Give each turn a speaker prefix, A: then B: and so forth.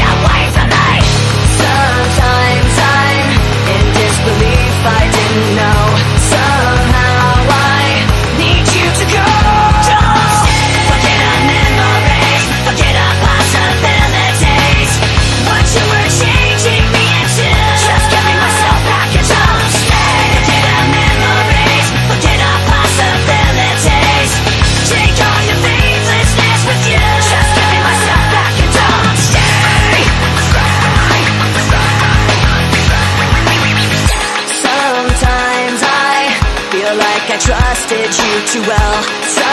A: away from me. Sometimes I'm in disbelief, I didn't know. Somehow I need you to go. Don't forget our memories, forget our possibilities. What you were changing me into, just give me myself back and don't stay. Forget our memories, forget our possibilities. Take all your faithlessness with you, just give me myself back and don't stay. Sometimes I feel like I trusted you too well.